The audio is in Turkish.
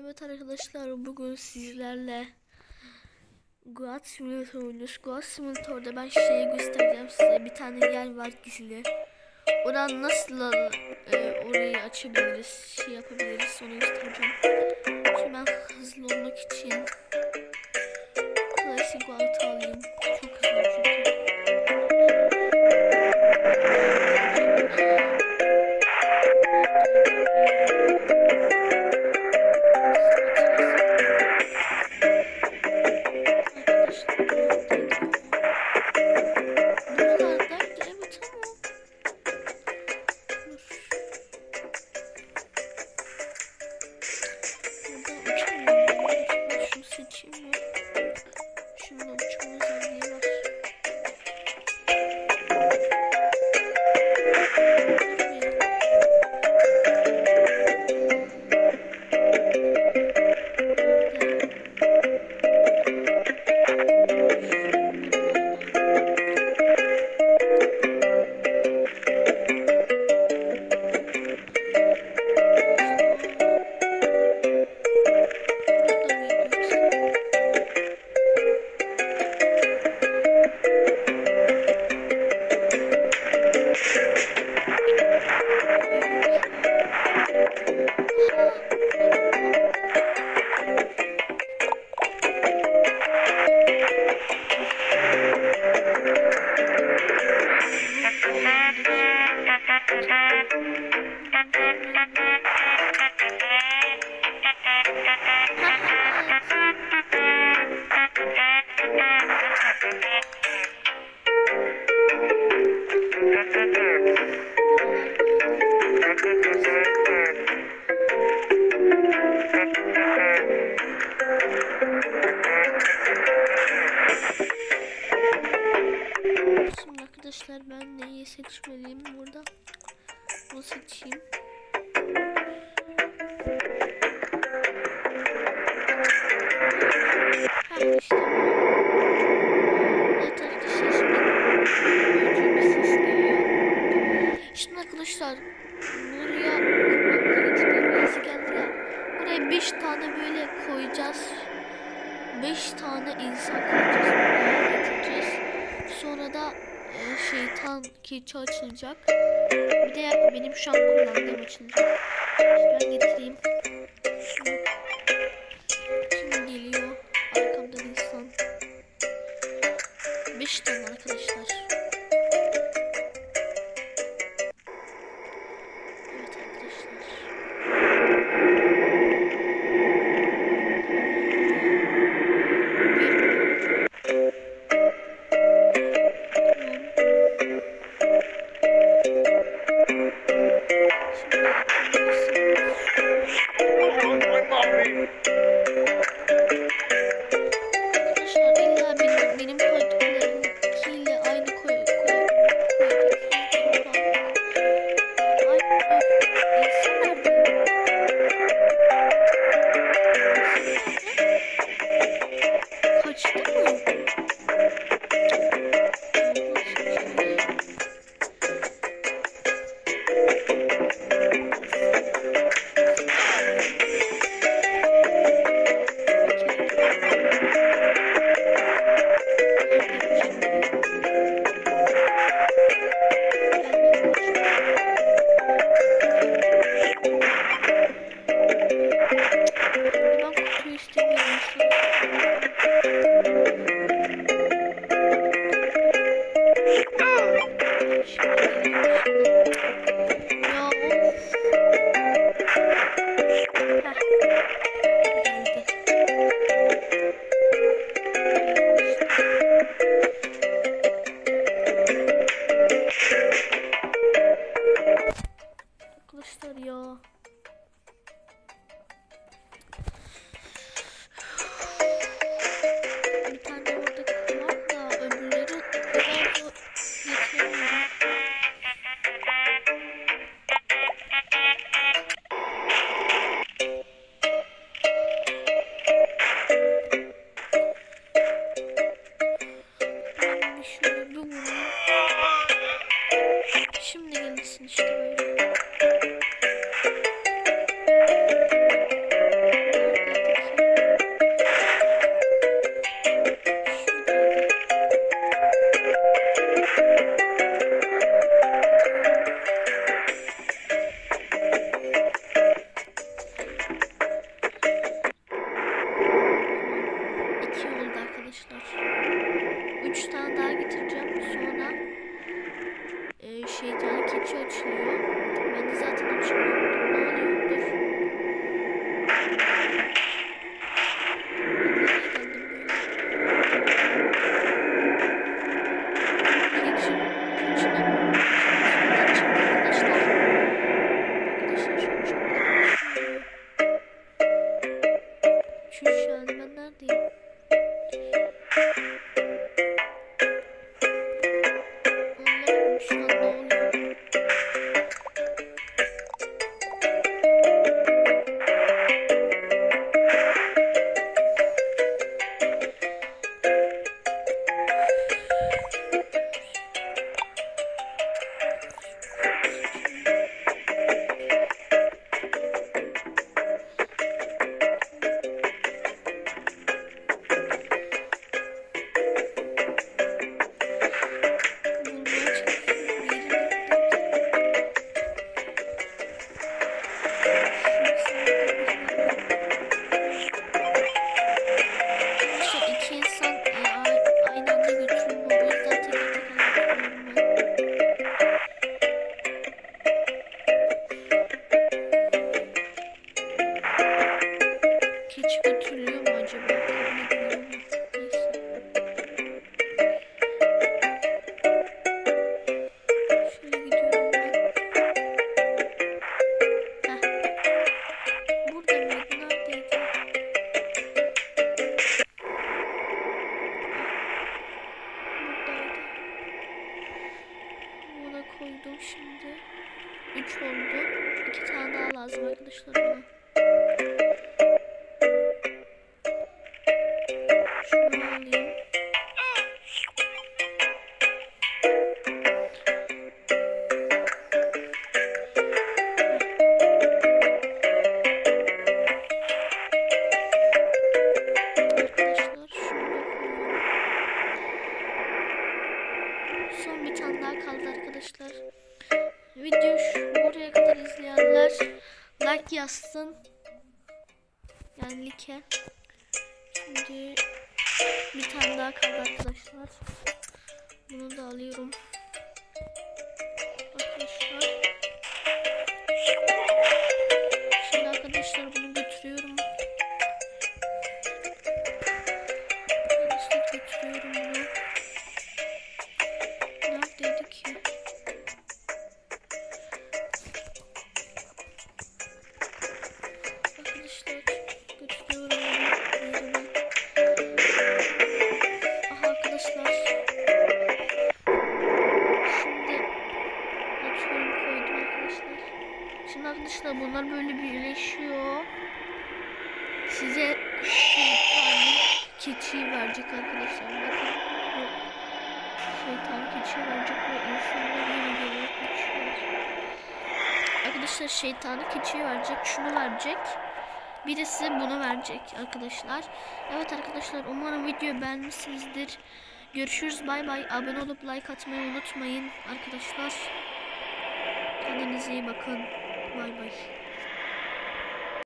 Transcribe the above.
Evet arkadaşlar, bugün sizlerle Goat Simulator oynuyoruz. Goat Simulator'da ben şeyi göstereceğim size. Bir tane yer var gizli. Oradan nasıl orayı açabiliriz, şey yapabiliriz, onu göstereceğim. Şimdi ben hızlı olmak için klasik Goat'ı alayım. Çok hızlı çünkü. Şimdi arkadaşlar ben neyi seçmeliyim burada? Bunu seçeyim. İşte evet arkadaşlar, şimdi bir ses geliyor. Şimdi arkadaşlar buraya birisi geldi ya. Buraya 5 tane böyle koyacağız. 5 tane insan koyacağız. Buraya getireceğiz. Sonra da şeytan keçi açılacak. Bir de benim şu an kullandığım açılacak. Ben getireyim. Şimdi geliyor. Arkamda insan. 5 tane arkadaşlar. Evet arkadaşlar. buna. Şunu alayım. Son bir tane daha kaldı arkadaşlar. Video buraya kadar izleyenler like yazsın. Yani like. Şimdi bir tane daha kaldı arkadaşlar. Bunu da alıyorum. Arkadaşlar. Şimdi arkadaşlar bunu götürüyorum. Arkadaşlar götürüyorum bunu. Neredeydi ki? Arkadaşlar götürüyorum bunu yerine. Aha arkadaşlar. Şimdi atıyorum koydum arkadaşlar. Şimdi arkadaşlar bunlar böyle birleşiyor. Size şeytani keçiyi verecek arkadaşlar. Bakın bu şeytan keçiyi verecek ve insanlar yine geliyor kaçıyor. Arkadaşlar şeytanı keçiyi verecek, şunu verecek. Birisi bunu verecek arkadaşlar. Evet arkadaşlar umarım videoyu beğenmişsinizdir. Görüşürüz, bay bay. Abone olup like atmayı unutmayın arkadaşlar. Kendinize iyi bakın. Bay bay.